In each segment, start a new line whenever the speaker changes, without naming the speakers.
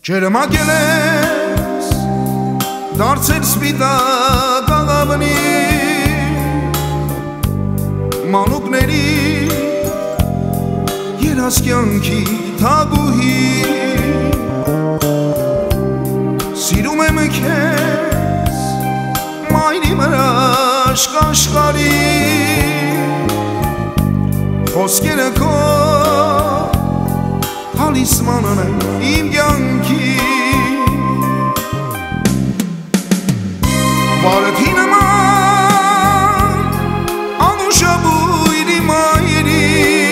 Ջերմակել ես դարձել սպիտակ աղավնի մանուկների երասկյանքի թագուհի սիրում եմ քեզ մայրի մրաշք աշխարհի խոսքերը քո talismanın im yanki Vartinama anuşa buyri mayri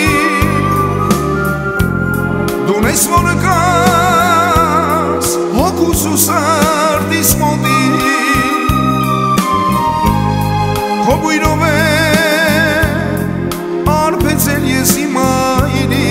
Dunes volkas hokusus artis modi Kobuirove arpezel yesi mayri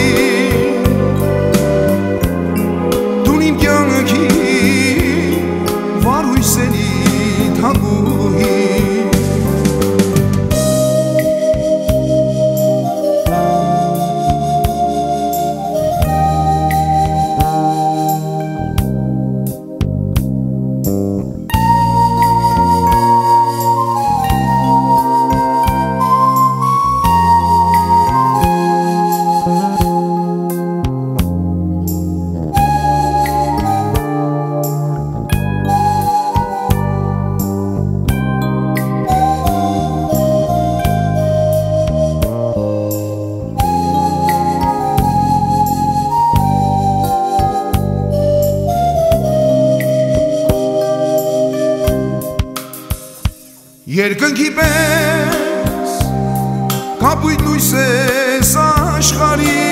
Երկնքի պես կապույտ լույս ես աշխարհի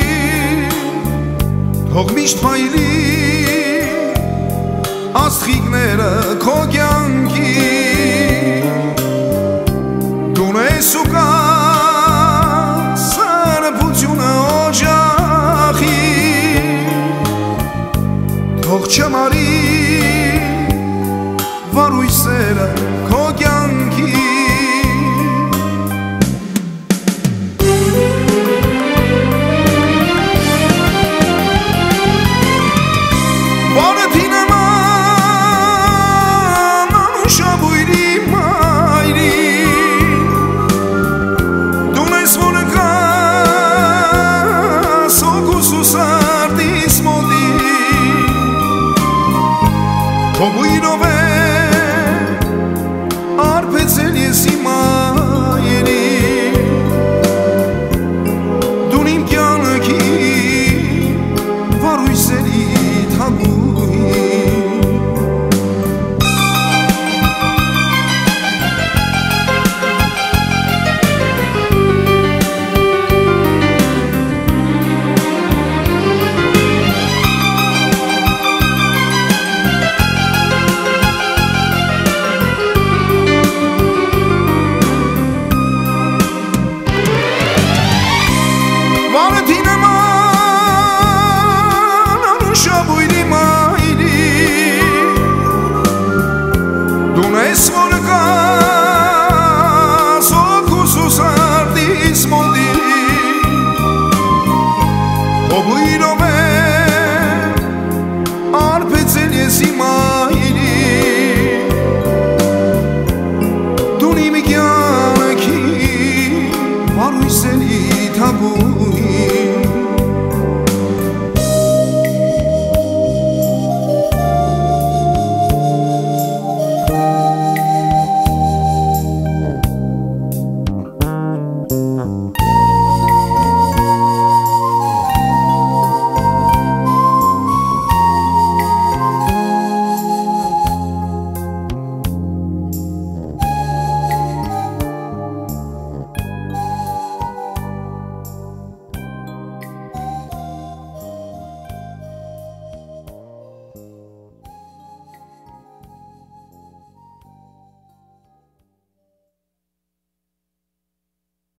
թող միշտ փայլի աստղիկները քո կյանքի դու ես ու կա սրբությունը օջախի թող չմարի վարույսերը քո կյանքի Բարեթինեման անուշա բույրի մայրի Դու ես որկաս օգուսուս արտիս մոդի Քո բույրով է Arpețel iesi maieri Dunim kyanki Varuyseli tabuhi Dunes volkas ocusus artis modi Kobuirove arpețel yesi mayri Dunim kyanki varuyseli tabu